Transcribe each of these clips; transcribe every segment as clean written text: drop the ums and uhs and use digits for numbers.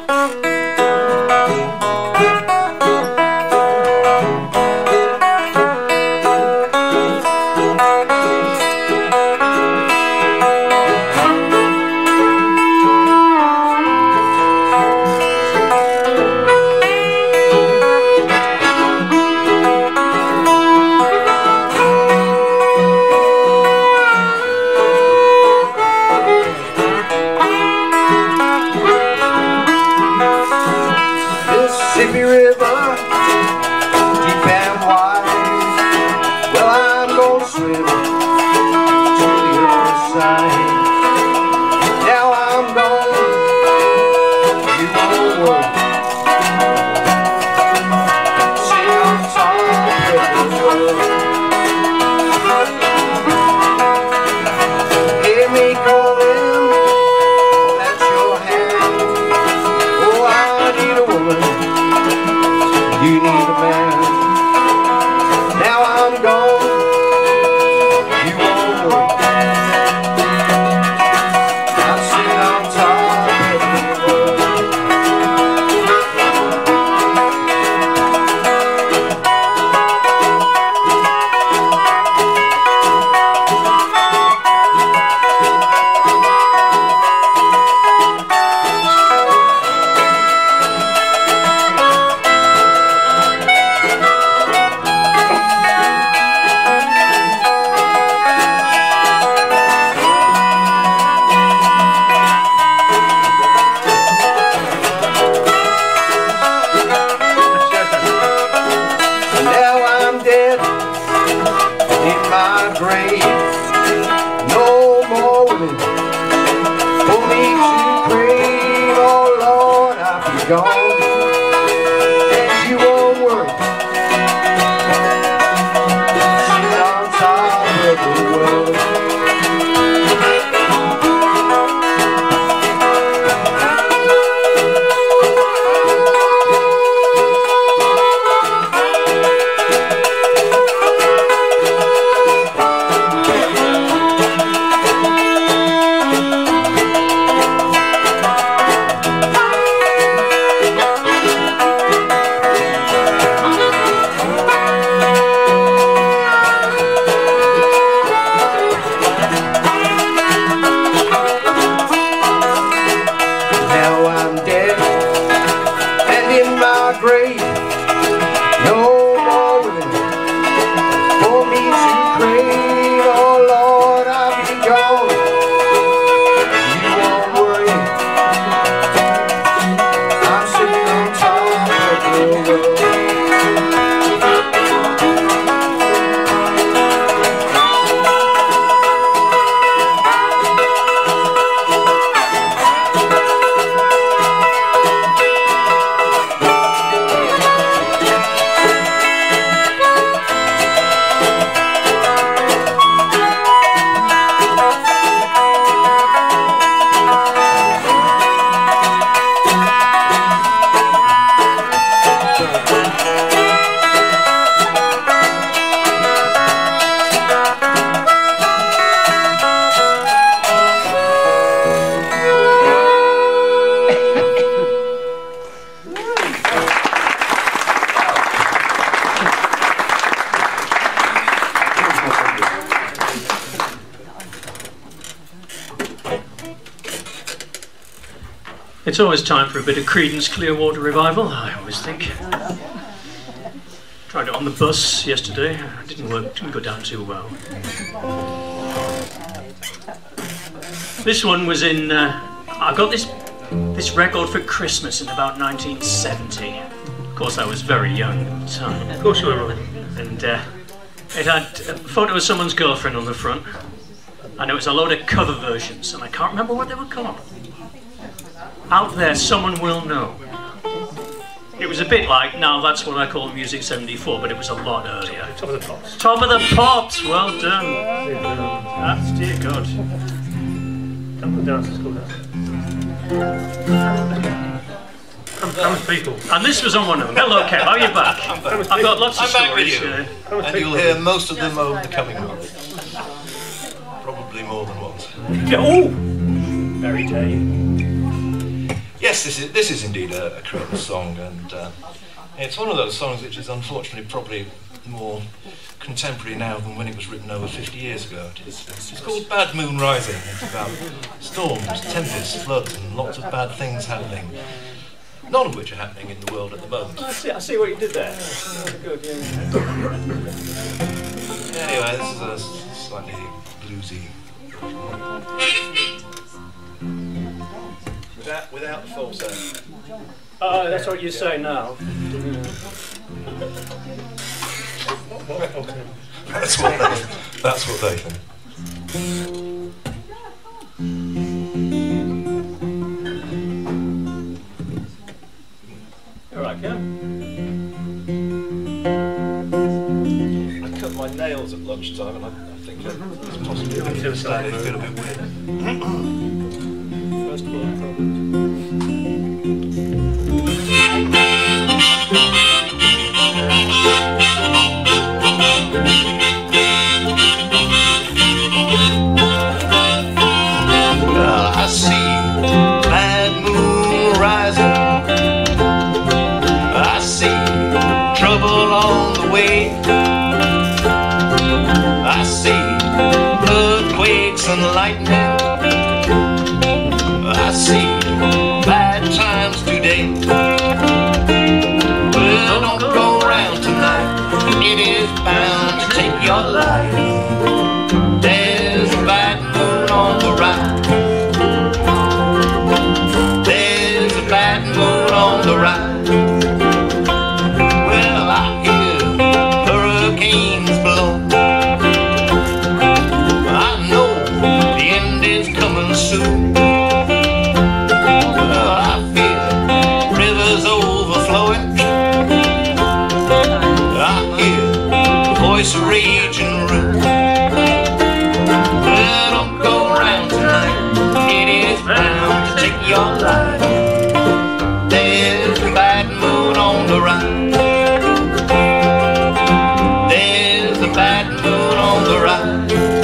Mississippi River, deep and wide. Well, I'm gonna swim to the other side. Now I'm gone, you won't worry. Sing on top of the world. Hear me calling, hold out your hand. Oh, I need a woman. You need a man. Now I'm gone, you won't worry. I'm sitting on top of the world. In my grave, no more women for me to crave. Oh Lord, I'll be gone, and you won't worry. Sit on top of the world. Grave, no more women for me to crave. Oh Lord, I'll be gone, you won't worry. I'm sitting on top of the world. It's always time for a bit of Creedence Clearwater Revival, I always think. Tried it on the bus yesterday, it didn't work, didn't go down too well. This one was in, I got this record for Christmas in about 1970. Of course I was very young at the time. Of course you were, Robin. And it had a photo of someone's girlfriend on the front, and it was a load of cover versions, and I can't remember what they were called. Out there, someone will know. It was a bit like, now that's what I call Music 74, but it was a lot earlier. Top of the Pops. Top of the Pops, well done. That's, dear God. Come on, dance is called that. Comes people. And this was on one of them. Hello, Kev, how are you back? I've got lots of I'm back with stories. you. And you'll hear most of them over the coming months. Probably more than once. Oh! Mary Jane. Yes, Yes, this is indeed a Creole song, and it's one of those songs which is unfortunately probably more contemporary now than when it was written over 50 years ago. It's called Bad Moon Rising. It's about storms, tempests, floods, and lots of bad things happening. None of which are happening in the world at the moment. I see what you did there. Good, yeah. Anyway, this is a slightly bluesy. Without the falsetto. Oh, that's what you say now. That's what they think. All right, Ken. I cut my nails at lunchtime, and I think it's possibly a bit weird. First world problems. I see bad moon rising. I see trouble on the way. I see earthquakes and lightning. I see bad times today. Well, don't go around tonight. It is bound to take your life. There's a bad moon on the rise. On the rise. Well, I hear hurricanes blow. I know the end is coming soon. Well, I feel rivers overflowing. I hear the voice of rage and ruin. Well, don't go around tonight. It is bound to take your life. There's a bad moon on the rise. There's a bad moon on the rise.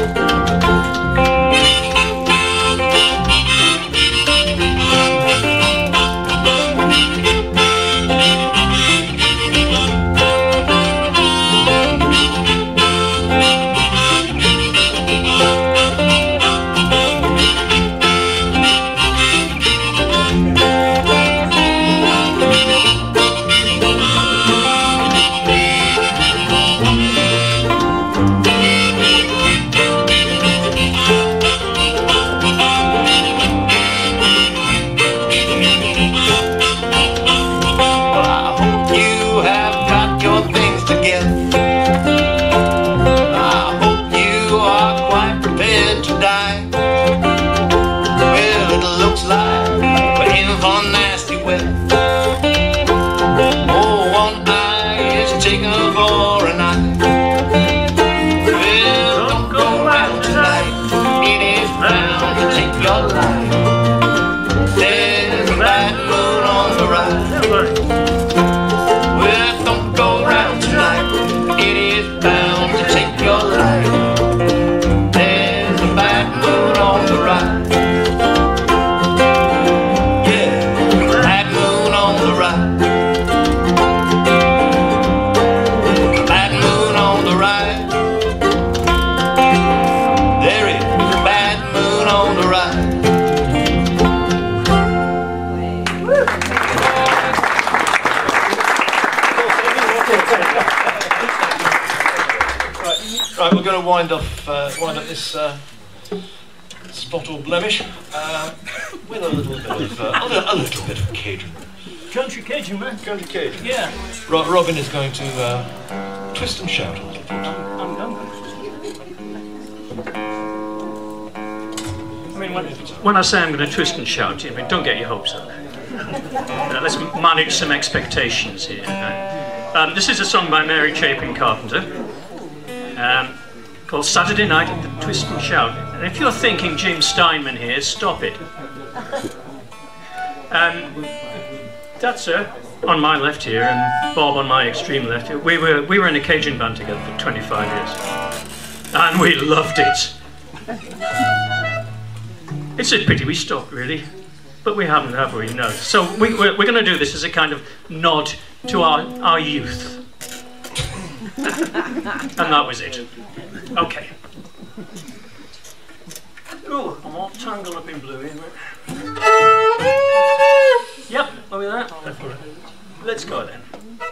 Right, we're going to wind up this spot or blemish with a little bit of Cajun. Country Cajun, man. Country Cajun. Yeah. Robin is going to twist and shout a little bit. I'm done. I mean, when I say I'm going to twist and shout, I mean, don't get your hopes up. Let's manage some expectations here. This is a song by Mary Chapin Carpenter. Called Saturday Night at the Twist and Shout. And if you're thinking Jim Steinman here, stop it. That's her on my left here and Bob on my extreme left here. We were in a Cajun band together for 25 years. And we loved it. It's a pity we stopped, really. But we haven't, have we? No. So we're going to do this as a kind of nod to our youth. And that was it. Okay. Oh, I'm all tangled up in blue, isn't it? Yep, are we there? Let's go then.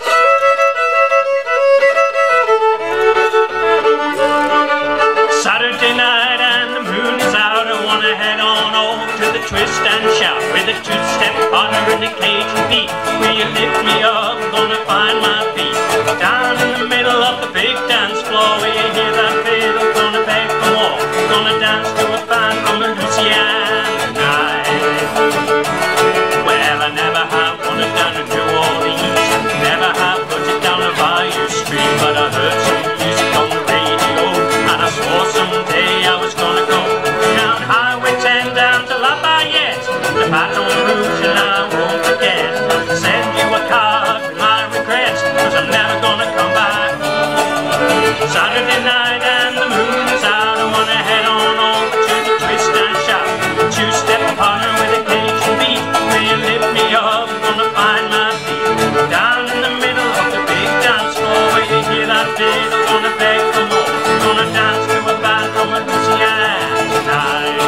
Saturday night and the moon is out. I wanna head on over to the twist and shout with a two-step partner and a Cajun beat. Will you lift me up? Gonna find my feet down in the middle of the big dance floor. Will you hear that fiddle? Gonna beg for more. Gonna dance to a band from Louisiana tonight. Well, I never have put it down to New Orleans. Never have put it down to Bayou Street, but I heard some music on the radio, and I swore someday I was gonna go down Highway 10 down to Lafayette, the Baton Rouge, and I won't forget. Send you a card with my regrets, 'cause I'm never gonna come back. Saturday night and the moon is out. I wanna head on over to the twist and shout. Two-step partner with a Cajun beat. Will you lift me up? Gonna find my feet down in the middle of the big dance floor. Will you hear that fiddle? Gonna beg for more. Gonna dance to a band from Louisiana tonight.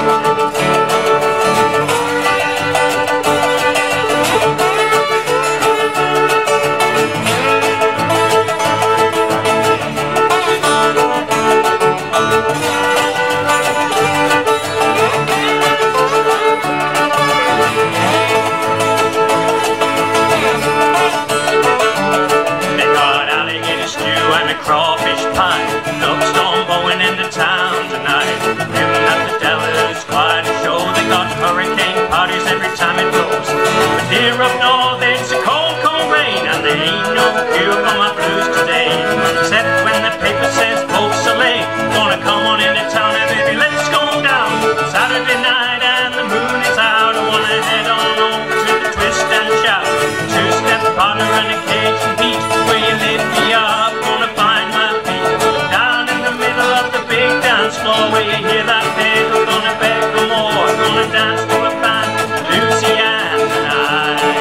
Crawfish pie, duck storm blowing into town tonight. Living at the Della's quite a show. They got hurricane parties every time it blows. But here up north it's a cold, cold rain, and there ain't no cure for my blues today. Except when the paper says Beau Soleil. Gonna come on into town and baby, let's go down. Saturday night and the moon is out. I wanna head on over to the twist and shout. Two-step partner and a Cajun beat. Will you lift me up? Gonna find my feet down in the middle of the big dance floor. Where you hear that fiddle? Gonna beg for more. Gonna dance to a band from Louisiana tonight.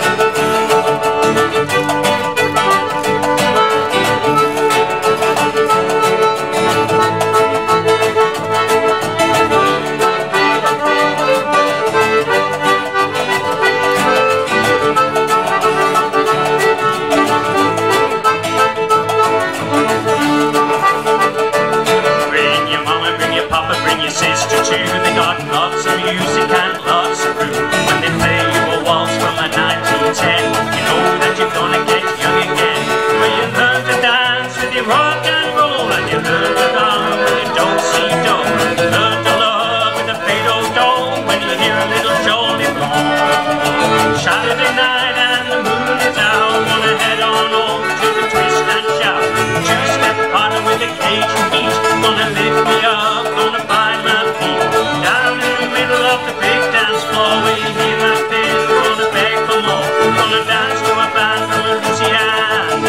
Sister too, they got lots of music and lots of room. When they play you a waltz from a 1910, you know that you're gonna get young again. When you learn to dance with your rock and roll, and you learn to love with a do-si-do. Learn to love with a fado-do when you hear a little jolly blow. Saturday night and the moon is out. Wanna head on over to the twist and shout. Two-step partner with a Cajun beat. Gonna lift me up, gonna find my feet down in the middle of the big dance floor. Where you hear my fiddle? Gonna beg for more. Gonna dance to a band from Louisiana